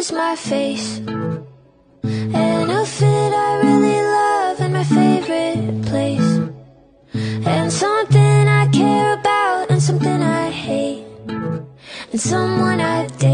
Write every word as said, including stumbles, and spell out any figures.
is my face, an outfit I really love and my favorite place, and something I care about and something I hate, and someone I date.